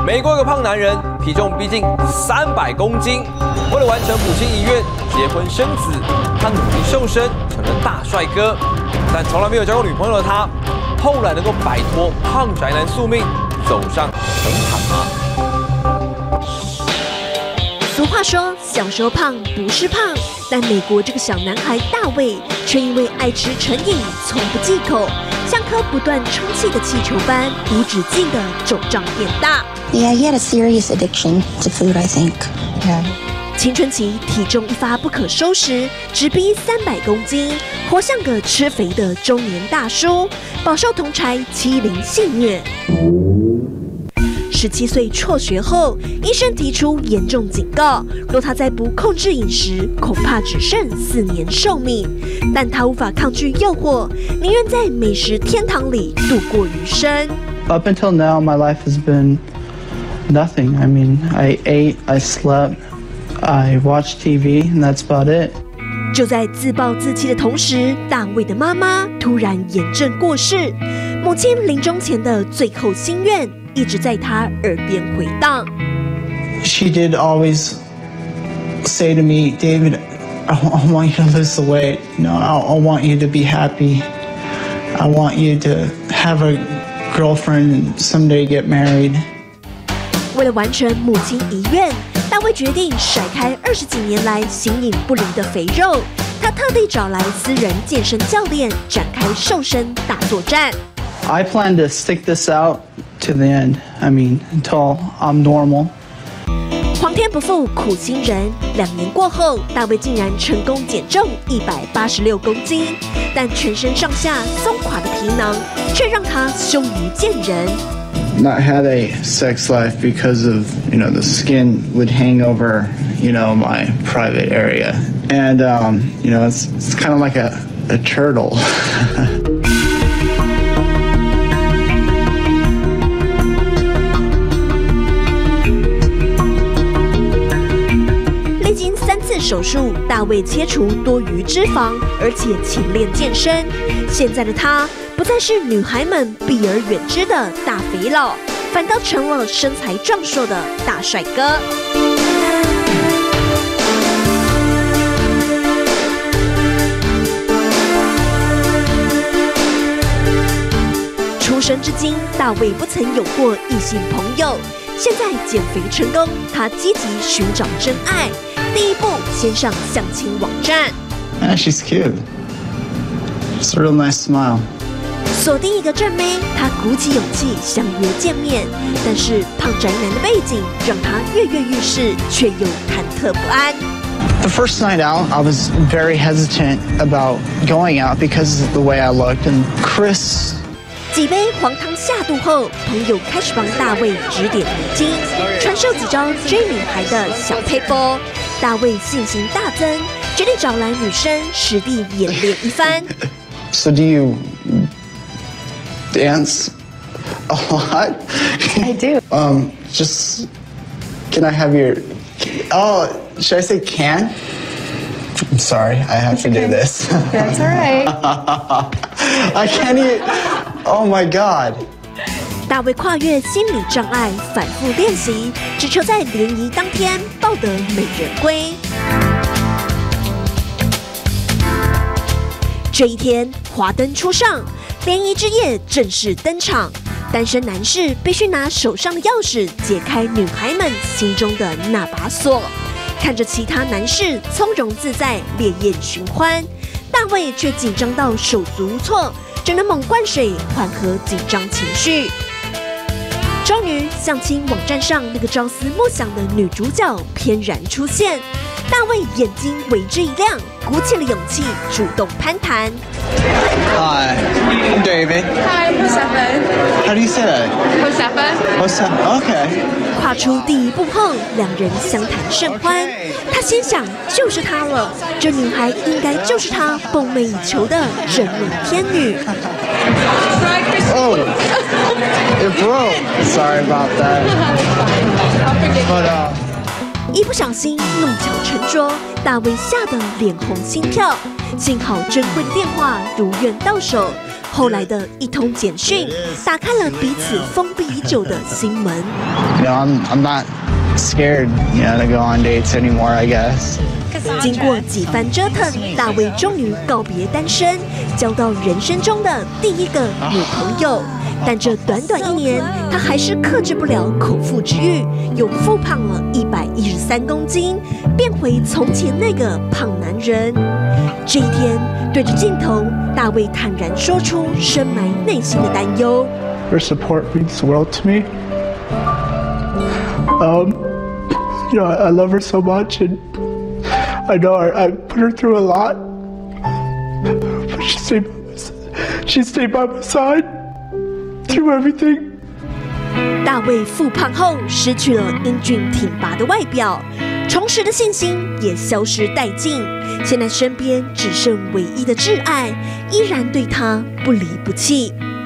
美国有个胖男人，体重逼近300公斤，为了完成母亲遗愿，结婚生子，他努力瘦身，成了大帅哥。但从来没有交过女朋友的他，后来能够摆脱胖宅男宿命，走上神坛吗？ 俗话说，小时候胖不是胖，但美国这个小男孩大卫却因为爱吃成瘾，从不忌口，像颗不断充气的气球般，无止境的肿胀变大。 Yeah, he had a serious addiction to food, I think. Yeah. 青春期体重一发不可收拾，直逼300公斤，活像个吃肥的中年大叔，饱受同儕欺凌戏虐。17岁辍学后，医生提出严重警告，若他再不控制饮食，恐怕只剩4年寿命。但他无法抗拒诱惑，宁愿在美食天堂里度过余生。 Up until now, my life has been nothing. I mean, I ate, I slept, I watched TV, and that's about it. 就在自暴自弃的同时，大卫的妈妈突然炎症过世，母亲临终前的最后心愿一直在他耳边回荡。 She did always say to me, David, I want you to lose the weight. No, I want you to be happy. I want you to have a girlfriend and someday get married. 为了完成母亲遗愿，大卫决定甩开20几年来形影不离的肥肉，他特地找来私人健身教练，展开瘦身大作战。 I plan to stick this out to the end. I mean, until I'm normal. 皇天不负苦心人，2年过后，大卫竟然成功减重186公斤，但全身上下松垮的皮囊却让他羞于见人。 Not had a sex life because of, the skin would hang over, my private area. And, it's kind of like a turtle. 历经3次手术，大卫切除多余脂肪，而且勤练健身。现在的他不再是女孩们避而远之的大肥佬，反倒成了身材壮硕的大帅哥。出生至今，大卫不曾有过异性朋友。现在减肥成功，他积极寻找真爱。第一步，先上相亲网站。 Yeah, she's cute. It's a real nice smile. 锁定一个正妹，他鼓起勇气相约见面，但是胖宅男的背景让他跃跃欲试，却又忐忑不安。 The first night out, I was very hesitant about going out because of the way I looked. And Chris. 几杯黄汤下肚后，朋友开始帮大卫指点迷津，传授几招追女孩的小撇步。大卫信心大增，决定找来女生实地演练一番。 So do you dance a lot? I do. Just can I have your? Oh, should I say can? I'm sorry, I have to do this. That's all right. I can't even. Oh my God. 大卫跨越心理障碍，反复练习，只求在联谊当天抱得美人归。这一天，华灯初上，联谊之夜正式登场。单身男士必须拿手上的钥匙解开女孩们心中的那把锁。看着其他男士从容自在、烈焰寻欢，大卫却紧张到手足无措，只能猛灌水缓和紧张情绪。终于，相亲网站上那个朝思暮想的女主角翩然出现。大卫眼睛为之一亮，鼓起了勇气主动攀谈。 Hi, I'm David. Hi, Josefa. How do you say that? Josefa. Okay. 跨出第一步后，2人相谈甚欢。他心想，就是她了，这女孩应该就是他梦寐以求的真命天女。 Oh, it broke. Sorry about that. But 一不小心弄巧成拙，大卫吓得脸红心跳。幸好珍贵的电话如愿到手， 后来的一通简讯，打开了彼此封闭已久的心门。 I'm not scared, to go on dates anymore, I guess. 经过几番折腾，大卫终于告别单身，交到人生中的第一个女朋友。但这短短1年，他还是克制不了口腹之欲，又复胖了113公斤，变回从前那个胖男人。这一天，对着镜头，大卫坦然说出深埋内心的担忧。 Her support means the world to me. I love her so much, and I know I put her through a lot, but she stayed by my side through everything. 大卫复胖后失去了英俊挺拔的外表，重拾的信心也消失殆尽。现在身边只剩唯一的挚爱，依然对他不离不弃。